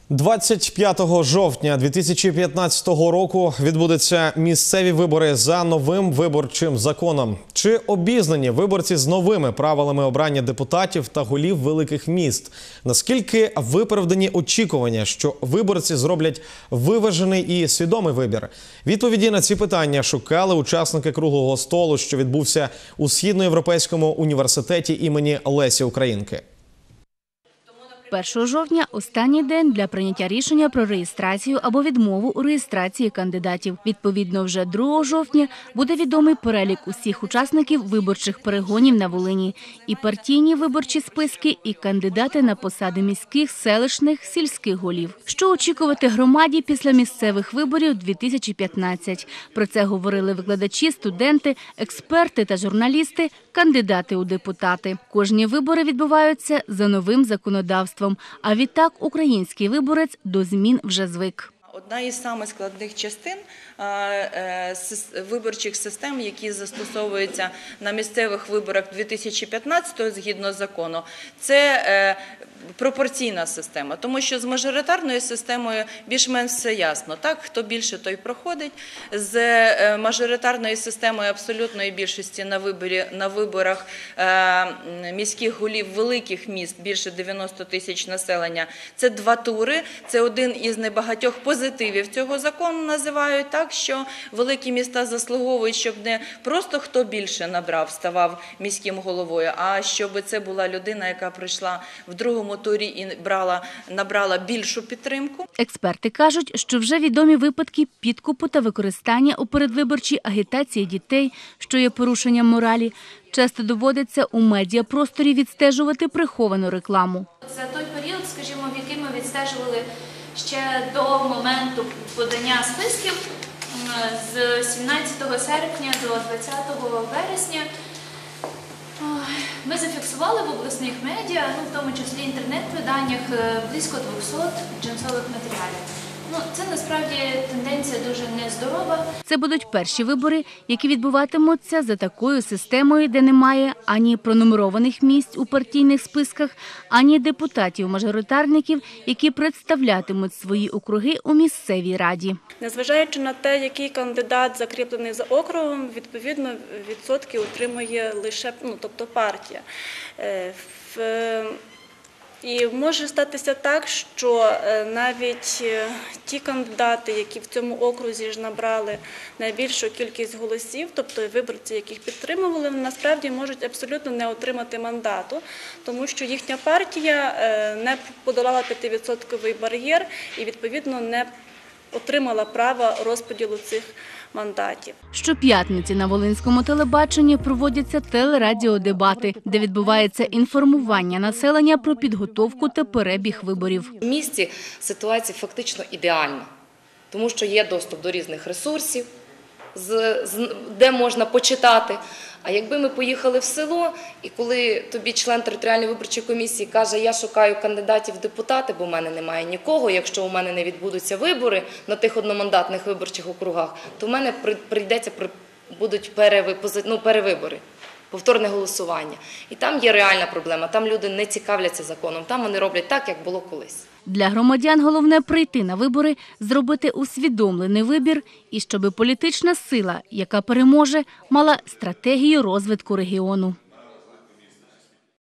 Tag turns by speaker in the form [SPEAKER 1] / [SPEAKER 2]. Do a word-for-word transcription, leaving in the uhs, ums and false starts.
[SPEAKER 1] двадцять п'ятого жовтня дві тисячі п'ятнадцятого року відбудуться місцеві вибори за новим виборчим законом. Чи обізнані виборці з новими правилами обрання депутатів та голів великих міст? Наскільки виправдані очікування, що виборці зроблять виважений і свідомий вибір? Відповіді на ці питання шукали учасники круглого столу, що відбувся у Східноєвропейському університеті імені Лесі Українки.
[SPEAKER 2] першого жовтня – останній день для прийняття рішення про реєстрацію або відмову у реєстрації кандидатів. Відповідно, вже другого жовтня буде відомий перелік усіх учасників виборчих перегонів на Волині. І партійні виборчі списки, і кандидати на посади міських, селищних, сільських голів. Що очікувати громаді після місцевих виборів дві тисячі п'ятнадцять? Про це говорили викладачі, студенти, експерти та журналісти, кандидати у депутати. Кожні вибори відбуваються за новим законодавством. А відтак український виборець до змін вже звик.
[SPEAKER 3] Одна із самих складних частин виборчих систем, які застосовуються на місцевих виборах дві тисячі п'ятнадцятого згідно закону, це пропорційна система. Тому що з мажоритарною системою більш-менш все ясно. Так, хто більше, той проходить. З мажоритарною системою абсолютної більшості на, виборі, на виборах міських голів великих міст, більше дев'яноста тисяч населення, це два тури. Це один із небагатьох позитивів цього закону називають, так, що великі міста заслуговують, щоб не просто хто більше набрав, ставав міським головою, а щоб це була людина, яка прийшла в другому турі і брала, набрала більшу підтримку.
[SPEAKER 2] Експерти кажуть, що вже відомі випадки підкупу та використання у передвиборчій агітації дітей, що є порушенням моралі. Часто доводиться у медіапросторі відстежувати приховану рекламу.
[SPEAKER 4] За той період, скажімо, в який ми відстежували ще до моменту подання списків, з сімнадцятого серпня до двадцятого вересня, ми зафіксували в обласних медіа, ну, в тому числі інтернет-виданнях, близько двохсот джинсових матеріалів. Ну, це насправді тенденція дуже нездорова. Це
[SPEAKER 2] будуть перші вибори, які відбуватимуться за такою системою, де немає ані пронумерованих місць у партійних списках, ані депутатів-мажоритарників, які представлятимуть свої округи у місцевій раді.
[SPEAKER 5] Незважаючи на те, який кандидат закріплений за округом, відповідно відсотки отримує лише, ну, тобто партія. В І може статися так, що навіть ті кандидати, які в цьому окрузі ж набрали найбільшу кількість голосів, тобто виборці, яких підтримували, насправді можуть абсолютно не отримати мандату, тому що їхня партія не подолала п'ятивідсотковий бар'єр і, відповідно, не отримала права розподілу цих мандатів.
[SPEAKER 2] Щоп'ятниці на Волинському телебаченні проводяться телерадіодебати, де відбувається інформування населення про підготовку та перебіг виборів.
[SPEAKER 6] В місті ситуація фактично ідеальна, тому що є доступ до різних ресурсів, де можна почитати. А якби ми поїхали в село, і коли тобі член територіальної виборчої комісії каже, я шукаю кандидатів в депутати, бо в мене немає нікого, якщо у мене не відбудуться вибори на тих одномандатних виборчих округах, то в мене прийдеться, будуть ну, перевибори, повторне голосування. І там є реальна проблема, там люди не цікавляться законом, там вони роблять так, як було колись.
[SPEAKER 2] Для громадян головне прийти на вибори, зробити усвідомлений вибір і щоб політична сила, яка переможе, мала стратегію розвитку регіону.